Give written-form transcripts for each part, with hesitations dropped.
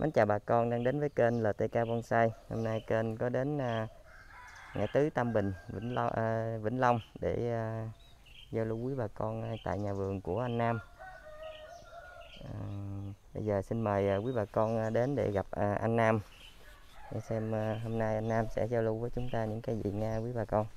Mến chào bà con đang đến với kênh LTK Bonsai. Hôm nay kênh có đến Ngã Tứ, Tam Bình, Vĩnh Long để giao lưu quý bà con tại nhà vườn của anh Nam. Bây giờ xin mời quý bà con đến để gặp anh Nam, để xem hôm nay anh Nam sẽ giao lưu với chúng ta những cái gì nha quý bà con.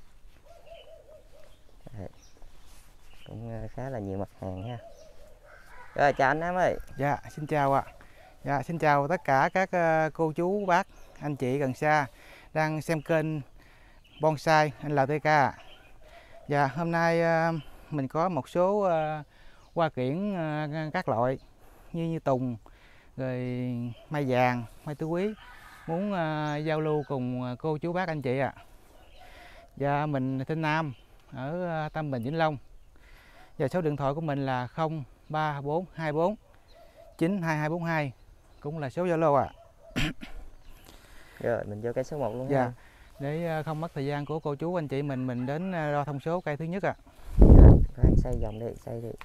Cũng khá là nhiều mặt hàng ha. Rồi, chào anh Nam ơi. Dạ, xin chào ạ. Dạ, xin chào tất cả các cô chú, bác, anh chị gần xa đang xem kênh Bonsai anh LTK. Dạ, hôm nay mình có một số hoa kiển các loại như tùng, rồi mai vàng, mai tứ quý, muốn giao lưu cùng cô chú, bác, anh chị ạ. Dạ, mình tên Nam ở Tam Bình, Vĩnh Long. Và số điện thoại của mình là 03424 92242, cũng là số Zalo ạ. Rồi mình vô cây số 1 luôn Dạ. ha. Để không mất thời gian của cô chú anh chị mình đến đo thông số cây thứ nhất ạ. Khoan, xây vòng đi, xây đi.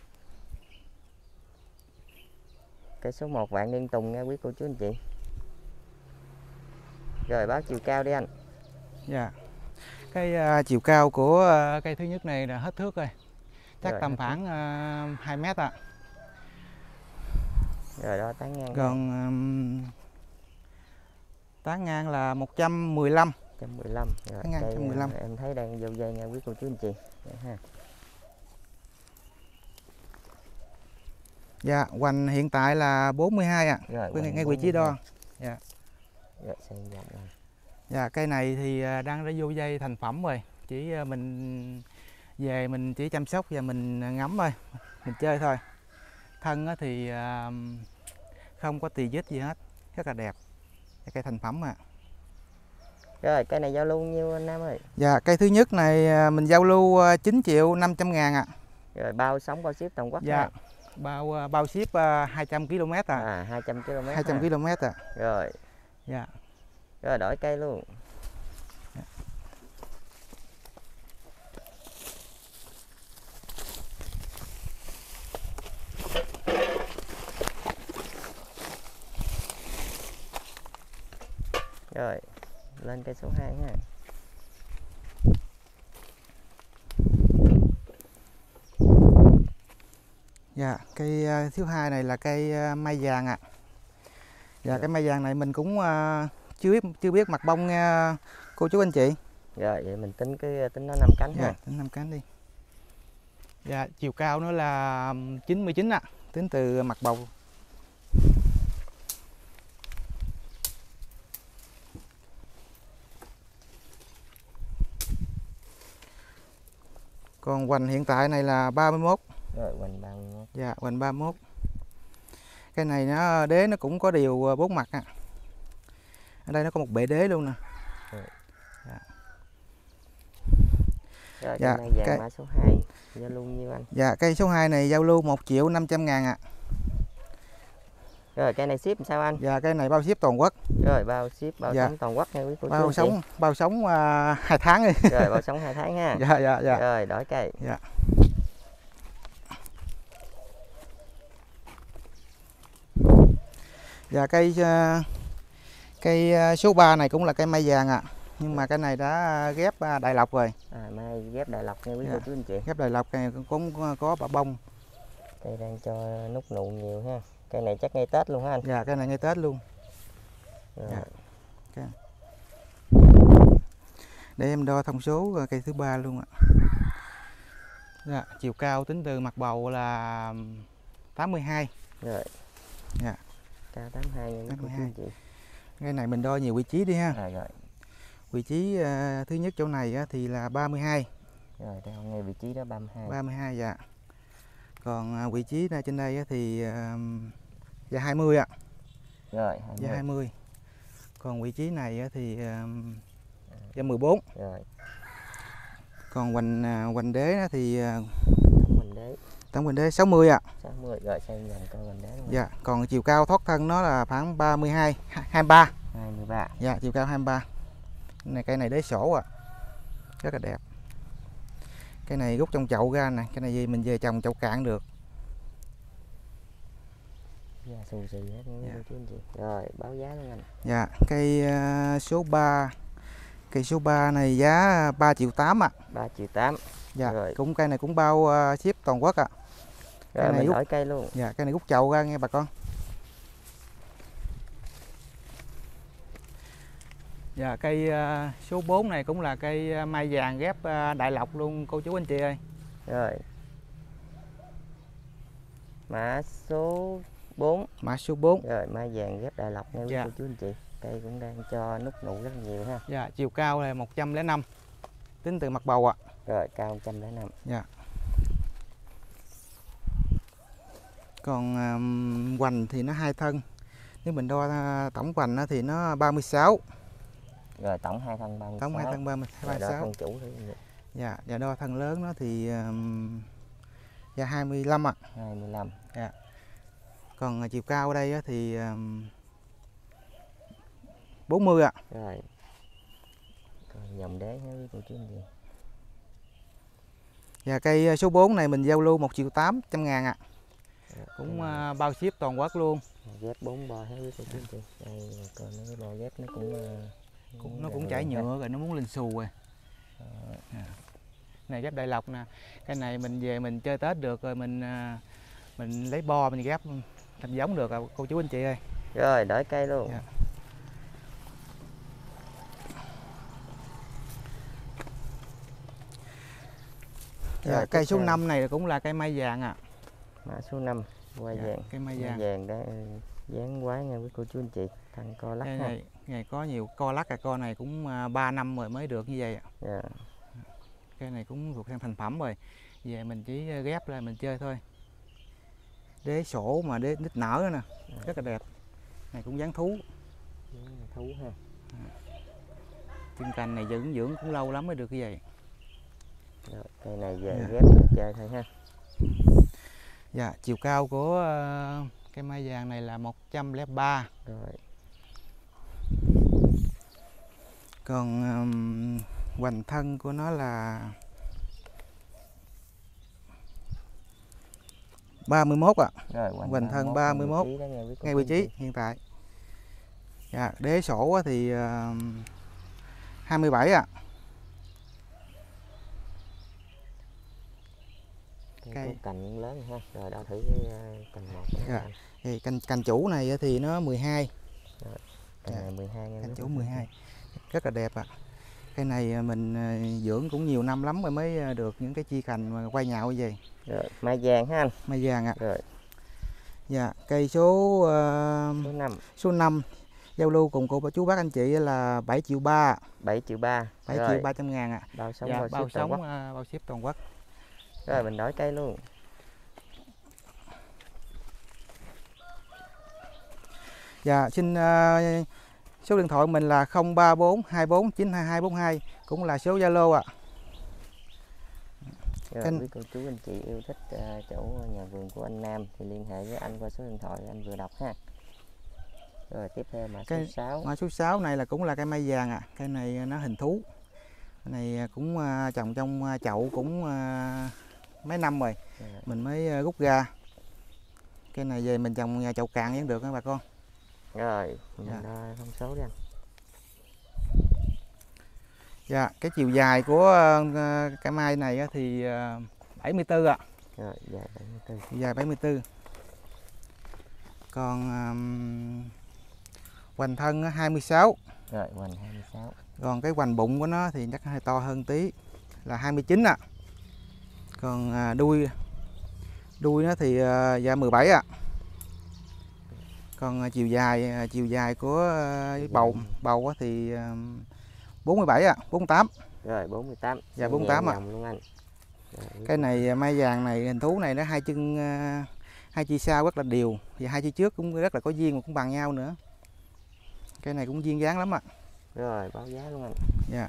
Cây số 1 Vạn Niên Tùng nha quý cô chú anh chị. Rồi báo chiều cao đi anh. Dạ. Cái chiều cao của cây thứ nhất này là hết thước rồi. Chắc rồi, tầm khoảng 2 mét ạ. Rồi đó tán ngang. Còn tán ngang là 115. 115. Rồi, tán ngang 115. Em thấy đang vô dây nha quý cô chú anh chị. Đấy ha. Dạ, hoành hiện tại là 42 ạ. Rồi, ngay vị trí đo. Dạ. Rồi, xây vòng rồi. Dạ, cây này thì đang đã vô dây thành phẩm rồi. Chỉ mình về mình chỉ chăm sóc và mình ngắm thôi, mình chơi thôi. Thân thì không có tì vết gì hết, rất là đẹp. Cây thành phẩm à. Rồi cây này giao lưu nhiêu anh Nam ơi? Dạ, cây thứ nhất này mình giao lưu 9.500.000 ạ. Rồi bao sóng bao ship toàn quốc. Dạ. Bao ship 200 km à. 200 km. 200 km à. Rồi. Dạ. Rồi đổi cây luôn. Dạ. Rồi, lên cây số 2 ha. Dạ, cây thứ hai này là cây mai vàng ạ. Dạ, cái mai vàng này mình cũng chưa biết mặt bông nha cô chú anh chị. Rồi, vậy mình tính nó 5 cánh ha. Tính 5 cánh đi. Dạ, chiều cao nó là 99 ạ, tính từ mặt bầu. Còn hoành hiện tại này là 31. Rồi, hoành 31. Dạ, hoành 31. Cái này nó đế nó cũng có điều 4 mặt ạ. Ở đây nó có một bệ đế luôn nè. Rồi. Dạ. Rồi, dạ, cây này vàng mã số 2 giao lưu nhiêu anh? Dạ, cây số 2 này giao lưu 1.500.000 ạ. Rồi cây này ship làm sao anh? Dạ, cây này bao ship toàn quốc. Rồi bao ship sống toàn quốc nha quý cô chú. Bao sống 2 tháng đi. Rồi bao sống 2 tháng ha. Dạ. Rồi đổi cây. Dạ. Dạ, cây số 3 này cũng là cây mai vàng ạ. Nhưng mà cái này đã ghép Đại Lộc rồi. Mai ghép Đại Lộc nha quý cô chú anh chị. Ghép Đại Lộc này cũng có bả bông. Cây đang cho nút nụ nhiều ha. Cây này chắc ngay Tết luôn ha anh. Dạ, cây này ngay Tết luôn. Rồi. Dạ. Okay. Để em đo thông số cây thứ 3 luôn ạ. Dạ, chiều cao tính từ mặt bầu là 82. Rồi. Dạ. Cao 82 nha quý cô chú anh chị. Cây này mình đo nhiều vị trí đi ha. Rồi. Vị trí thứ nhất chỗ này thì là 32. Rồi, đây ngay vị trí đó 32. 32 dạ. Còn vị trí trên đây thì dạ 20 ạ. Rồi, 20. Dạ 20. Còn vị trí này thì dạ 14. Rồi. Còn hoành đế thì tổng hoành đế 60 ạ. 60. Rồi xây dần coi hoành đế luôn. Dạ, còn chiều cao thoát thân nó là khoảng 23. Dạ, chiều cao 23. Cây này đế sổ ạ. Rất là đẹp. Cây này rút trong chậu ra nè, cái này gì mình về trồng chậu cạn được. Dạ, xù xì hết nha cô chú anh chị. Rồi báo giá luôn anh. Dạ, cây số 3. Cây số 3 này giá 3,8 triệu ạ. 3,8 triệu. Dạ, rồi. cũng cây này cũng bao ship toàn quốc ạ. Rồi Cây này mình đổi cây luôn. Dạ, cây này rút chậu ra nghe bà con. Dạ, cây số 4 này cũng là cây mai vàng ghép Đại Lộc luôn cô chú anh chị ơi. Rồi. Mã số 4. Mã số 4. Rồi mai vàng ghép Đại Lộc nha quý cô chú anh chị. Cây cũng đang cho nút nụ rất nhiều ha. Dạ, chiều cao là 105 tính từ mặt bầu ạ. Rồi cao 105. Dạ. Còn hoành thì nó 2 thân. Nếu mình đo tổng hoành thì nó 36. Rồi tổng 2 thân 36. Tổng 2 thân 36. Con chủ thôi. Dạ, và đo thân lớn nó thì dạ 25 ạ. 25. Dạ. Còn chiều cao ở đây thì 40 ạ. Rồi. Còn dòng đế ha quý cô chú anh chị. Và cây số 4 này mình giao lưu 1,8 triệu ạ. Cũng bao ship toàn quốc luôn. Ghép 4 bo hết quý cô chú anh chị. Đây còn cái bo ghép nó cũng chảy nhựa rồi, nó muốn lên xù rồi. Này ghép Đại Lộc nè. Cái này mình về mình chơi Tết được rồi mình lấy bo mình ghép thành giống được cô chú anh chị ơi. Rồi đổi cây luôn. Dạ. Dạ, cây số 5 này cũng là cây mai vàng ạ. Mã số 5 hoa vàng. Cây mai vàng. Vàng đó dáng quái nha quý cô chú anh chị. Thân co lắc ha. Ngày có nhiều co lắc, con này cũng 3 năm rồi mới được như vậy ạ. Dạ. Cây này cũng thuộc sang thành phẩm rồi. Về mình chỉ ghép lại mình chơi thôi. Đế sổ mà đế nít nở nữa nè. Rất là đẹp. Này cũng dáng thú. Thú ha. Chân cành này dưỡng cũng lâu lắm mới được như vậy. Rồi, cây này về ghép được chơi thôi ha. Dạ, chiều cao của cây mai vàng này là 103. Rồi. Còn hoành thân của nó là 31 ạ. Rồi, hoành thân 31 ngay vị trí hiện tại. Dạ, đế sổ thì 27 ạ. Cây cành lớn ha. Rồi đo thử cái cành 1. Dạ. Thì cành chủ này thì nó 12. Rồi, cành này 12 nha. Cành chủ 12. Rất là đẹp ạ. Cây này mình dưỡng cũng nhiều năm lắm rồi mới được những cái chi cành mà quay nhạo như vậy. Rồi, mai vàng ha anh. Mai vàng ạ. Rồi. Dạ, cây số 5. Số 5 giao lưu cùng cô chú bác anh chị là 7,3 triệu. 7,3 triệu. 7.300.000 ạ. Bao sống dạ, bao ship bao ship toàn quốc. Rồi mình đổi cây luôn. Dạ, xin số điện thoại mình là 034 24 92242, cũng là số Zalo ạ. Rồi, quý cô chú anh chị yêu thích chỗ nhà vườn của anh Nam thì liên hệ với anh qua số điện thoại anh vừa đọc ha. Rồi tiếp theo mã số 6. Mã số 6 này là cũng là cây mai vàng ạ. Cây này nó hình thú. Cái này cũng trồng trong chậu cũng mấy năm rồi. Mình mới rút ra. Cây này về mình trồng nhà chậu cạn vẫn được nha bà con. Rồi, mình đo thông số đi anh. Dạ, cái chiều dài của cây mai này thì 74 ạ. Rồi, dài 74. Dài 74. Còn hoành thân 26. Rồi, hoành 26. Còn cái hoành bụng của nó thì chắc hơi to hơn tí là 29 ạ. Còn đuôi nó thì dạ 17 ạ. Còn chiều dài của bầu thì 47 ạ, 48. Rồi 48. Dạ 48 ạ. Luôn anh. Rồi, cái này mai vàng này hình thú này nó hai chi sau rất là đều, và hai chi trước cũng rất là có duyên mà cũng bằng nhau nữa. Cái này cũng duyên dáng lắm ạ. Rồi báo giá luôn anh. Dạ.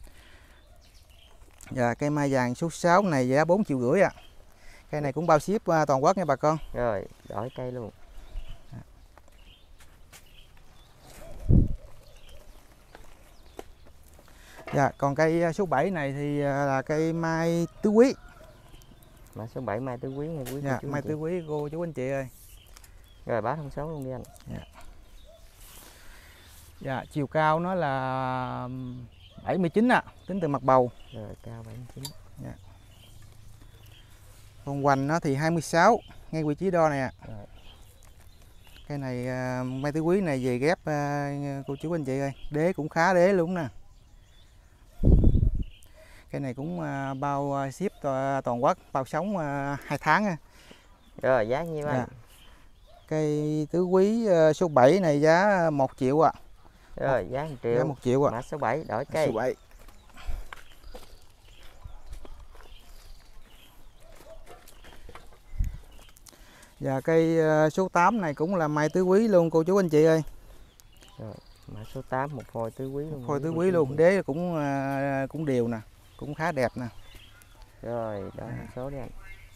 Dạ, cây mai vàng số 6 này giá 4,5 triệu ạ. Cây này cũng bao ship toàn quốc nha bà con. Rồi đổi cây luôn. Dạ, còn cây số 7 này thì là cây mai tứ quý. Mã số 7 mai tứ quý nha quý dạ, chú mai chị. tứ quý cô chú anh chị ơi. Rồi báo thông số luôn đi anh. Dạ, chiều cao nó là 79 ạ, tính từ mặt bầu. Rồi cao 79. Dạ. Còn hoành nó thì 26, ngay vị trí đo này ạ. Rồi. Cái này mai tứ quý này về ghép cô chú anh chị ơi, đế cũng khá đế luôn nè. Cái này cũng bao ship toàn quốc, bao sống 2 tháng nha. Rồi giá nhiêu anh? Dạ. Cây tứ quý số 7 này giá 1 triệu ạ. Rồi giá 1 triệu. Giá 1 triệu ạ. Mã số 7 đổi cây. Số 7. Và cây số 8 này cũng là mai tứ quý luôn cô chú anh chị ơi. Rồi, mã số 8 một phôi tứ quý luôn. Phôi tứ quý luôn, đế cũng đều nè, cũng khá đẹp nè. Rồi, đó số đi anh.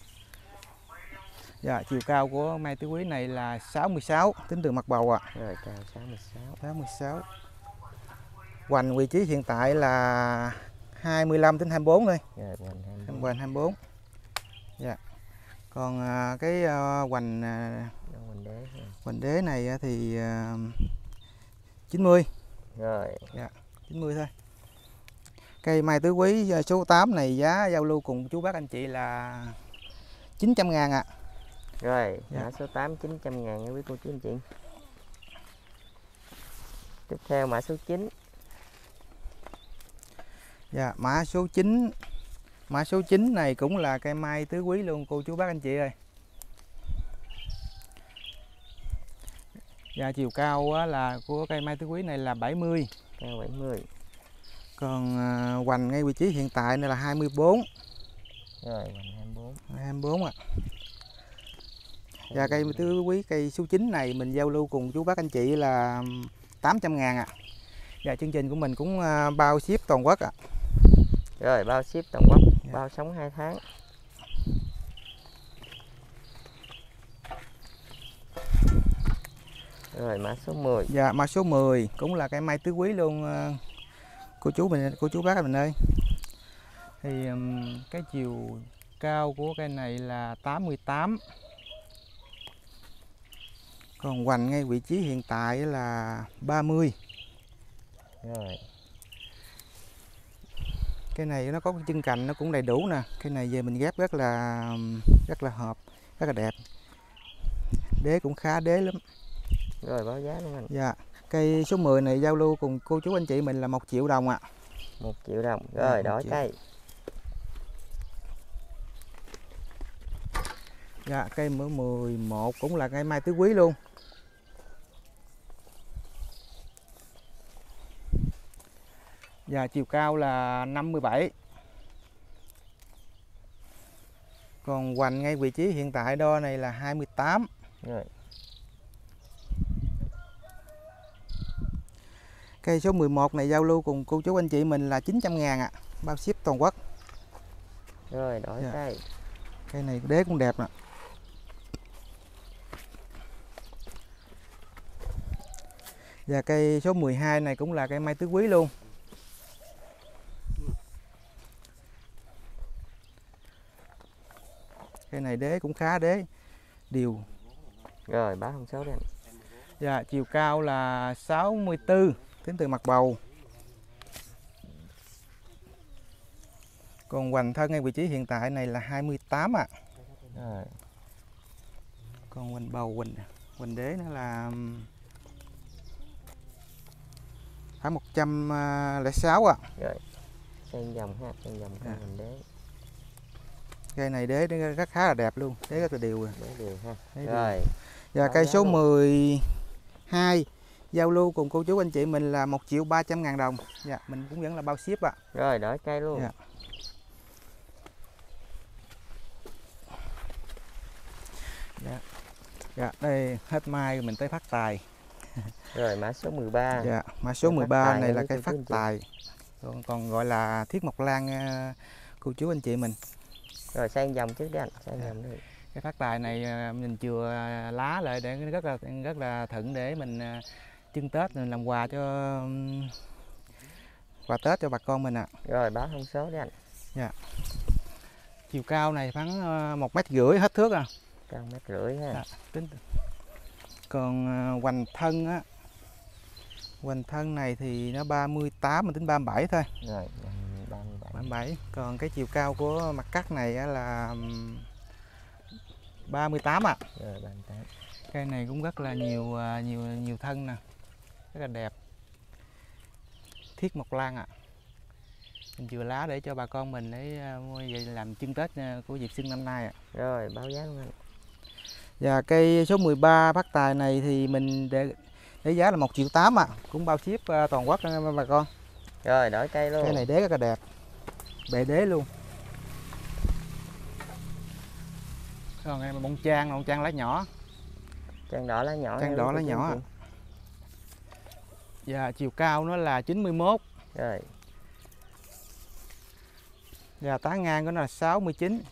Dạ, chiều cao của mai tứ quý này là 66, tính từ mặt bầu ạ. Rồi cao 66. 66. Hoành vị trí hiện tại là 25 đến 24 thôi. Rồi hoành 24. Hoành 24. Dạ. Còn cái hoành hoành đế này thì 90. Rồi. Dạ, 90 thôi. Cây mai tứ quý số 8 này giá giao lưu cùng chú bác anh chị là 900.000 ạ. Rồi, Dạ. mã số 8 900.000 nha quý cô chú anh chị. Tiếp theo mã số 9. Dạ, mã số 9. Mã số 9 này cũng là cây mai tứ quý luôn cô chú bác anh chị ơi. Dạ, chiều cao là của cây mai tứ quý này là 70. Cao 70. Còn hoành ngay vị trí hiện tại này là 24. Rồi, hoành 24. 24 ạ. Và cây mai tứ quý cây số 9 này mình giao lưu cùng chú bác anh chị là 800.000 ạ. Và chương trình của mình cũng bao ship toàn quốc ạ. Rồi, bao ship toàn quốc, Dạ. bao sống 2 tháng. Rồi, mã số 10. Dạ, mã số 10 cũng là cây mai tứ quý luôn cô chú bác mình ơi. Thì cái chiều cao của cây này là 88. Còn hoành ngay vị trí hiện tại là 30. Rồi. Cái này nó có cái chân cành nó cũng đầy đủ nè. Cái này về mình ghép rất là hợp, rất là đẹp. Đế cũng khá đế lắm. Rồi báo giá luôn anh. Dạ. Cây số 10 này giao lưu cùng cô chú anh chị mình là 1 triệu đồng ạ. 1 triệu đồng. Rồi, đổi cây. Dạ, cây 11 cũng là cây mai tứ quý luôn. Dạ, chiều cao là 57. Còn hoành ngay vị trí hiện tại đo này là 28. Rồi. Cây số 11 này giao lưu cùng cô chú anh chị mình là 900.000 ạ. Bao ship toàn quốc. Rồi, đổi Dạ. cây. Cây này đế cũng đẹp nè. Và cây số 12 này cũng là cây mai tứ quý luôn. Cây này đế cũng khá đế đều. Rồi, báo thông số đi anh. Dạ, chiều cao là 64, tính từ mặt bầu. Còn hoành thân ngay vị trí hiện tại này là 28 ạ. Rồi. Còn hoành bầu hoành đế nó là khoảng 106 ạ. Rồi. Sang dòng ha, sang dòng Dạ. mình đế. Cây này đế rất khá là đẹp luôn, đế rất là đều. Đế đều ha. Đế Rồi. Và Báo cây giá số luôn. 12 giao lưu cùng cô chú anh chị mình là 1.300.000 đồng. Dạ, mình cũng vẫn là bao ship ạ. Rồi, đổi cây luôn. Dạ. Dạ. Dạ, đây hết mai mình tới phát tài. Rồi, mã số 13. Dạ, mã số Cây phát 13 tài này nha là quý cây cô chú phát anh chị. tài. Còn gọi là thiết mộc lan cô chú anh chị mình. Rồi, sang dòng trước đi anh, sang Dạ. dòng đi. Cái phát tài này mình chừa lá lại để rất là thuận để mình trưng Tết mình làm quà cho quà Tết cho bà con mình ạ. Rồi, báo thông số đi anh. Chiều cao này khoảng 1,5 m hết thước à. Cao 1,5 m ha. Dạ, tính Còn hoành thân á, hoành thân này thì nó 38, mình tính 37 thôi. Rồi 37. 37. Còn cái chiều cao của mặt cắt này á là 38 ạ. Rồi 38. Cây này cũng rất là nhiều thân nè, rất là đẹp. Thiết mộc lan ạ. Mình chừa lá để cho bà con mình để mua về làm trưng Tết của dịp xuân năm nay ạ. Rồi báo giá luôn anh. Và cây số 13 phát tài này thì mình để giá là 1,8 triệu ạ. Cũng bao ship toàn quốc bà con. Rồi đổi cây luôn. Cây này đế rất là đẹp. Bệ đế luôn. Còn em bông trang lá nhỏ. Trang đỏ lá nhỏ. Trang đỏ lá nhỏ. Và chiều cao nó là 91. Rồi. Và tán ngang của nó là 69.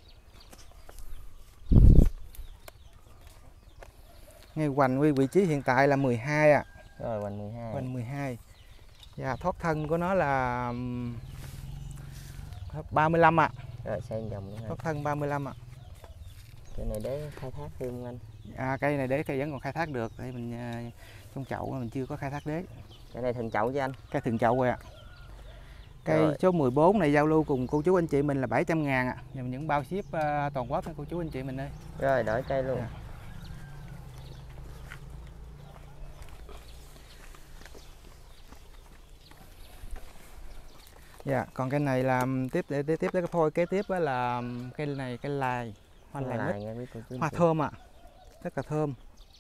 Ngay hoành vị trí hiện tại là 12 ạ. Rồi hoành 12. Hoành 12. Và thoát thân của nó là 35 ạ. Rồi sang dòng nữa. Thoát thân 35 ạ. Cây này để khai thác thêm không anh? Cây này để cây vẫn còn khai thác được, để mình trong chậu mình chưa có khai thác đế. Cái này thường chậu cho anh. Cây thường chậu rồi ạ. Cây số 14 này giao lưu cùng cô chú anh chị mình là 700.000 ạ. Và những bao ship toàn quốc cô chú anh chị mình ơi. Rồi đổi cây luôn. Dạ, còn cây này là tiếp cái phôi kế tiếp là cây này, cây lài, hoa lài mít, hoa thơm ạ. Rất là thơm.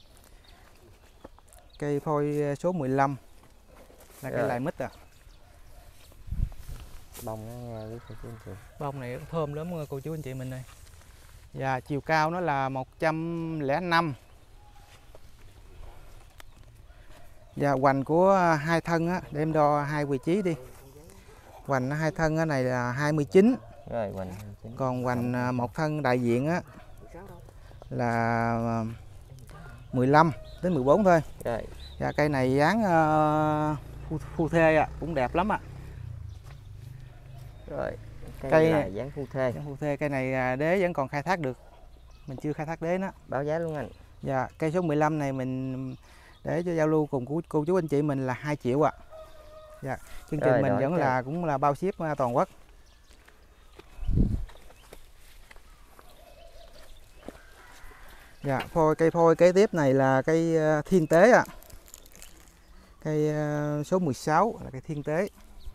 Cây phôi số 15 là cây lài mít ạ. Bông nó nghe với cô chú anh chị. Bông này thơm lắm cô chú anh chị mình ơi. Và chiều cao nó là 105. Và hoành của hai thân á, để em đo hai vị trí đi. Hoành hai thân này là 29. Rồi hoành 29. Còn hoành một thân đại diện á là 15 đến 14 thôi. Rồi. Và cây này dáng phu thê ạ, cũng đẹp lắm ạ. Rồi cây này dáng phu thê. Dáng phu thê, cây này đế vẫn còn khai thác được. Mình chưa khai thác đế nó. Báo giá luôn anh. Dạ, cây số 15 này mình để cho giao lưu cùng cô chú anh chị mình là 2 triệu ạ. Dạ, chương trình mình vẫn là cũng là bao ship toàn quốc. Dạ, cây phôi kế tiếp này là cây thiên tế ạ. Cây số 16 là cây thiên tế.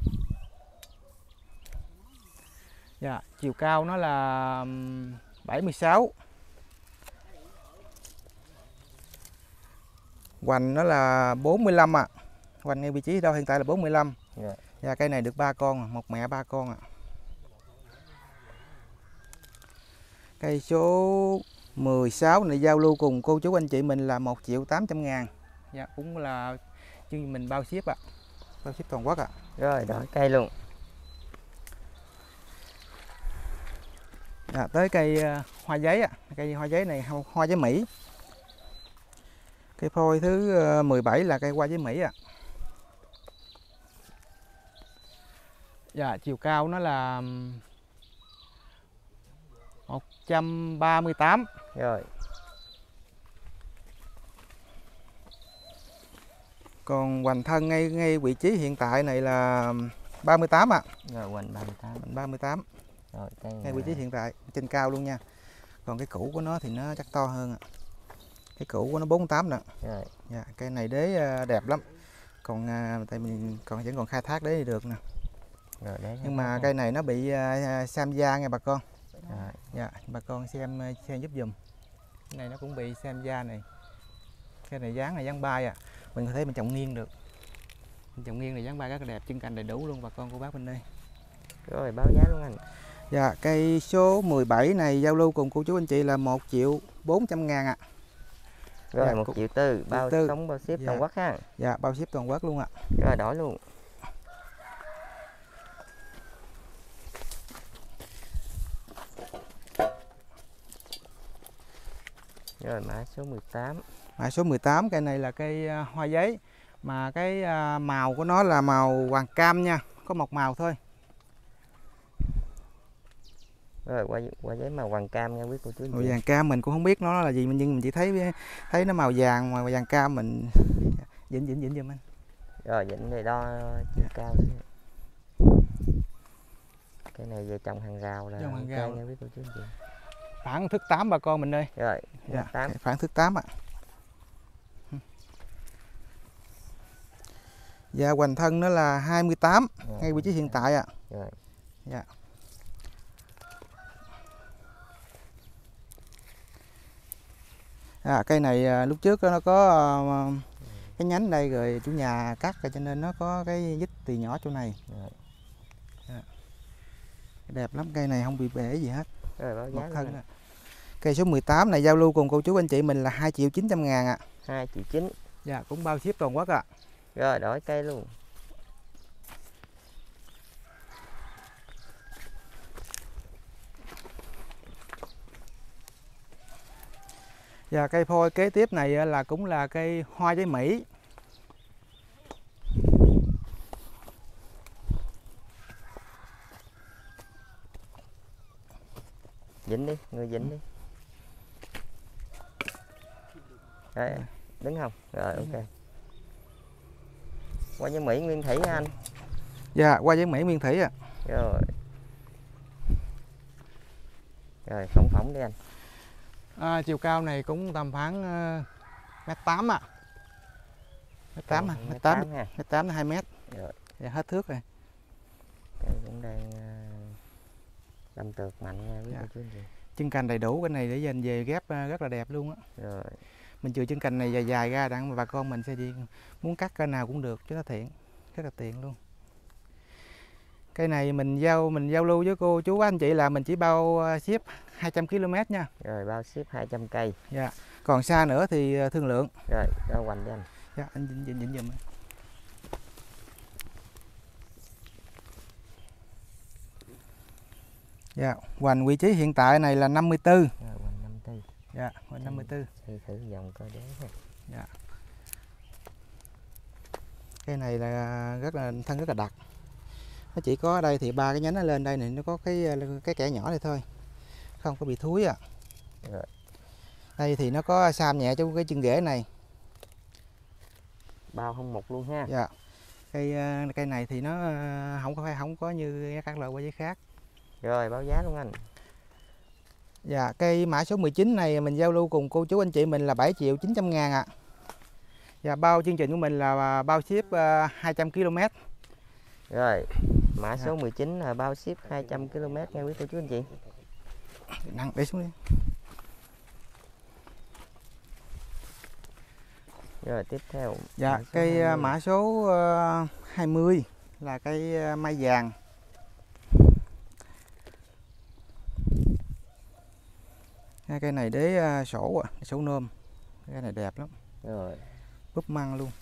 Dạ, chiều cao nó là 76. Hoành nó là 45 ạ. Hoành ngay vị trí đâu hiện tại là 45. Yeah. Và cây này được 3 con, một mẹ 3 con ạ. Cây số 16 này giao lưu cùng cô chú anh chị mình là 1.800.000. Dạ, cũng là chương trình mình bao ship ạ. Bao ship toàn quốc ạ. Rồi đổi cây luôn. Dạ, tới cây hoa giấy ạ. Cây hoa giấy này hoa giấy Mỹ. Cây phôi thứ 17 là cây hoa giấy Mỹ ạ. Dạ, chiều cao nó là 138. Rồi. Còn hoành thân ngay vị trí hiện tại này là 38 ạ. Rồi hoành 38. 38. Rồi cây ngay vị trí hiện tại trên cao luôn nha. Còn cái cũ của nó thì nó chắc to hơn ạ. Cái cũ của nó 48 nè. Rồi. Dạ, cây này đế đẹp lắm. Còn tại mình vẫn còn khai thác đế thì được nè. Rồi, nhưng mà cây này nó bị sam da nha bà con. Rồi. Dạ, bà con xem giúp dùm. Cái này nó cũng bị sam da này. Cái này dáng bay à. Mình có thể mình trồng nghiêng được. Mình trồng nghiêng này dáng bay rất là đẹp, chân cành đầy đủ luôn bà con cô bác bên đây. Rồi báo giá luôn anh. Dạ, cây số 17 này giao lưu cùng cô chú anh chị là 1.400.000 ạ. Rồi dạ, 1,4 triệu, bao sống bao ship toàn quốc ha. Dạ, bao ship toàn quốc luôn ạ. Rồi đổi luôn. Rồi mã số 18. Mã số 18, cây này là cây hoa giấy mà cái màu của nó là màu hoàng cam nha, có một màu thôi. Rồi qua giấy màu vàng cam nha quý cô chú anh Màu chị. vàng cam mình cũng không biết nó là gì, nhưng mình chỉ thấy nó màu vàng, màu vàng cam mình dịnh giùm anh. Rồi dịnh này đo chiều cao. Cái này về trồng hàng rào là Trồng hàng ok rào. nha quý cô chú anh chị. Phản thước 8 bà con mình ơi. Rồi Dạ, 8. phản thước 8 ạ. Dạ, hoành thân nó là 28 ngay vị trí hiện tại ạ. Rồi. Dạ. Cây này lúc trước nó có cái nhánh đây rồi chủ nhà cắt rồi, cho nên nó có cái vít tì nhỏ chỗ này. Dạ. Đẹp lắm, cây này không bị bể gì hết. Rồi báo giá thân. Cây số 18 này giao lưu cùng cô chú anh chị mình là 2.900.000 ạ. 2,9 triệu. Dạ, cũng bao ship toàn quốc ạ. Rồi đổi cây luôn. Và cây phôi kế tiếp này là cũng là cây hoa giấy Mỹ. Dịnh đi, người dịnh đi. Đấy, đứng không? Rồi ok. Hoa giấy Mỹ nguyên thủy anh. Dạ, hoa giấy Mỹ nguyên thủy ạ. Rồi. Rồi phỏng đi anh. Chiều cao này cũng tầm khoảng mét 8 ạ. Mét 8 à, mét 8 ha. Mét 8 đến 2 mét. Rồi. Dạ, hết thước rồi. Cây cũng đang đâm tược mạnh nha quý cô chú anh chị. Chân cành đầy đủ, cái này để dành về ghép rất là đẹp luôn á. Rồi. Mình chừa chân cành này dài dài ra đặng bà con mình sẽ đi muốn cắt cây nào cũng được, chứ nó tiện, rất là tiện luôn. Cây này mình giao lưu với cô chú anh chị là mình chỉ bao ship 200 km nha. Rồi bao ship 200 cây. Dạ. Còn xa nữa thì thương lượng. Rồi cho hoành cho anh. Dạ, anh dịnh giùm. Dạ, hoành vị trí hiện tại này là 54. Rồi hoành 54. Dạ, hoành 54. Xây thử vòng coi đế ha. Dạ. Cây này là thân rất là đặc. Nó chỉ có ở đây thì 3 cái nhánh nó lên đây này, nó có cái kẽ nhỏ này thôi, không có bị thúi ạ. Rồi. Đây thì nó có xam nhẹ trong cái chân rễ này. Bao không một luôn ha. Dạ. Cây này thì nó không có như các loại hoa giấy khác. Rồi báo giá luôn anh. Dạ, cây mã số 19 này mình giao lưu cùng cô chú anh chị mình là 7.900.000 ạ. Dạ, bao chương trình của mình là bao ship 200 km. Rồi, mã số 19 là bao ship 200 km nha quý cô chú anh chị. Nặng để xuống đi. Rồi tiếp theo. Dạ, cây mã số 20 là cây mai vàng. Cây này đế sổ sổ nôm. Cây này đẹp lắm. Rồi. Búp măng luôn.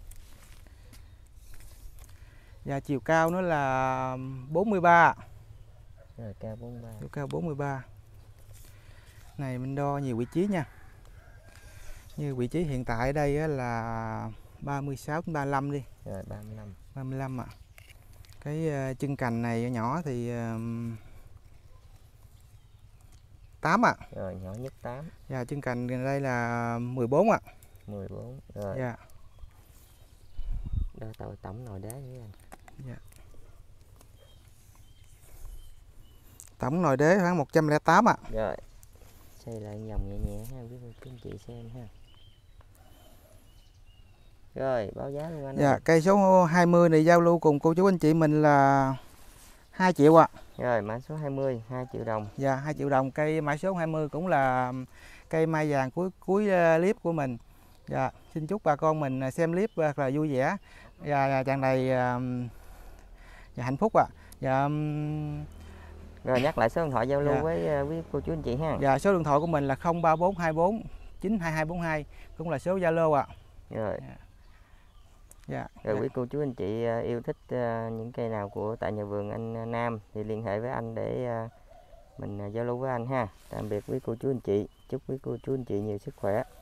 Và chiều cao nó là 43. Rồi cao 43. Chiều cao 43. Này mình đo nhiều vị trí nha. Như vị trí hiện tại ở đây là 36 đến 35 đi. Rồi 35. 35 ạ. Cái chân cành này nhỏ thì 8 ạ. Rồi nhỏ nhất 8. Dạ, chân cành đây là 14 ạ. 14. Rồi. Dạ. Đo tổng nồi đá với anh. Dạ. Tổng nồi đế khoảng 108 ạ. Rồi. Xây lại vòng nhẹ nhẹ ha quý cô chú anh chị xem ha. Rồi báo giá luôn anh. Dạ, cây số 20 này giao lưu cùng cô chú anh chị mình là 2 triệu ạ. Rồi mã số 20 2 triệu đồng. Dạ, 2 triệu đồng. Cây mã số 20 cũng là cây mai vàng cuối clip của mình. Dạ, xin chúc bà con mình xem clip rất là vui vẻ và tràn đầy hạnh phúc ạ. Dạ. Rồi nhắc lại số điện thoại giao lưu Dạ. với cô chú anh chị ha. Dạ, số điện thoại của mình là 03424 92242, cũng là số Zalo ạ. Rồi. Dạ. Rồi Dạ. quý cô chú anh chị yêu thích những cây nào của tại nhà vườn anh Nam thì liên hệ với anh để mình giao lưu với anh ha. Tạm biệt quý cô chú anh chị. Chúc quý cô chú anh chị nhiều sức khỏe.